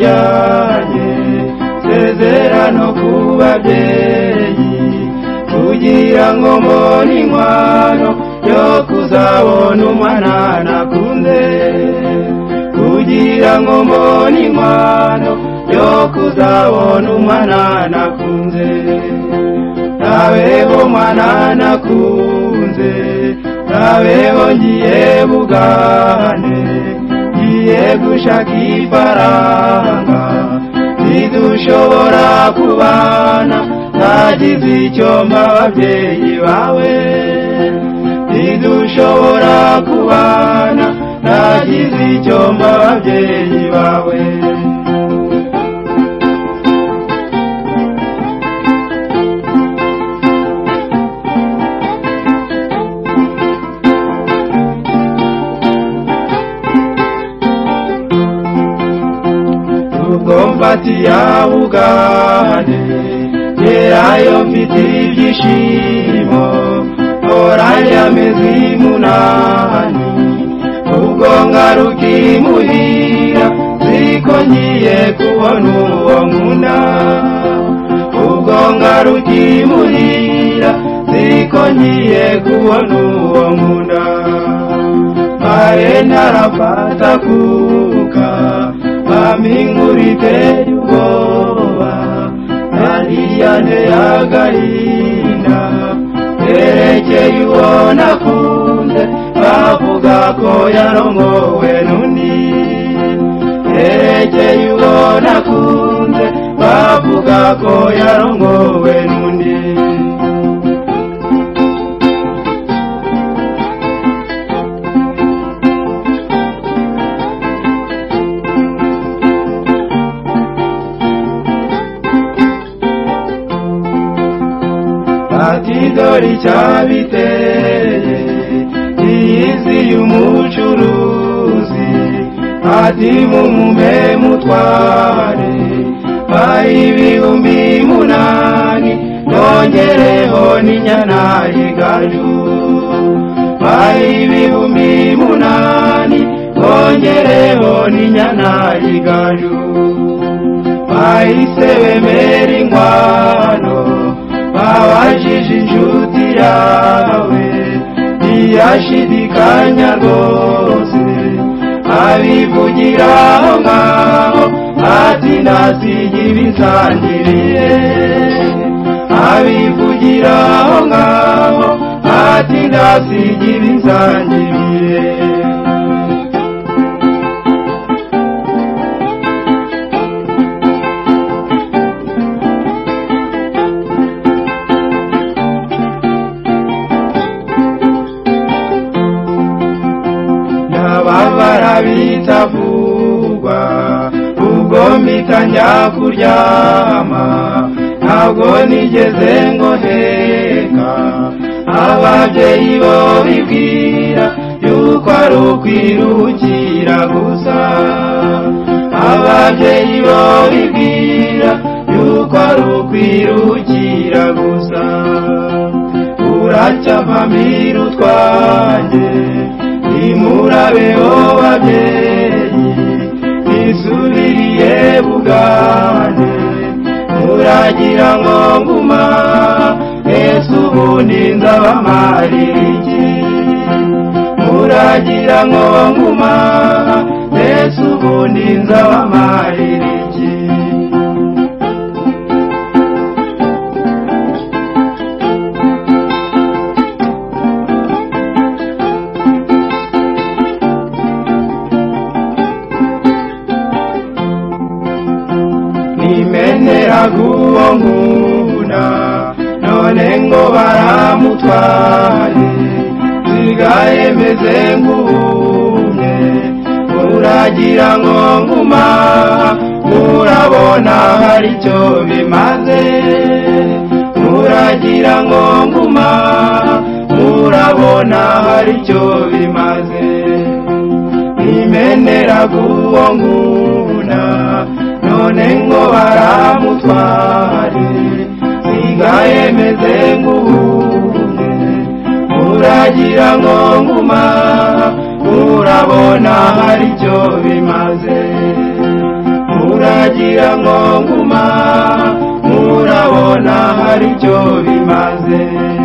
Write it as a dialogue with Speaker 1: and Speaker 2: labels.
Speaker 1: tujyanye sezerano ku babyeyi kugira ngo mbone inkwano yo kuzabona umwana nakunze kugira ngo mbone inkwano yo kuzabona umwana nakunze nabeho mwana nakunze nabeho ngiye bugane ngiye gushaka ifaranga ntidushobora kubana nagize icyo mba ababyeyi bawe ntidushobora kubana nagize icyo mba ababyeyi bawe mfatiya bugane gerayo mfite ibyishimo oranje amezi munani ubwo ngaruka imuhira ziko ngiye kubona uwo nkunda ubwo ngaruka imuhira ziko ngiye kubona uwo nkunda mare ntarafata kuka amingurite yugoba nariyane agahinda erekeye uwo nakunze bavuga ko yarongowe n'undi erekeye uwo nakunze bavuga ko yarongowe n'undi atidori cyabiteye iyizi y'umucuruzi ati mumume mutware ibihumbi munani nongereho n'inyana y'igaju ibihumbi munani nongereho n'inyana y'igaju bahise bemera inkwano babajije inshuti yawe ntiyashidikanya rwose abivugira aho ngaho ati ndasiga ibinsangiriye abivugira aho ngaho ati ndasiga ibinsangiriye bitavugwa ubwo mpita njya kuryama ntabwo nigeze ngoheka ababyeyi bo bibwira yuko ari ukwiruhukira gusa ababyeyi bo bibwira yuko ari ukwiruhukira gusa uracyavamira utwanjye nimurabeho babyeyi nisubiriye bugane muragira ngo nguma ese ubundi nzabamarira iki muragira ngo nguma ese ubundi nzabamarira iki guwo nkunda none ngo baramutwaye sigaye meze ngumye muragira ngo nguma murabona hari icyo bimaze muragira ngo nguma murabona hari icyo bimaze nimenera guwo nkunda none ngo baramutware sigaye meze ngumye muragira ngo nguma murabona hari icyo bimaze muragira ngo nguma murabona hari icyo bimaze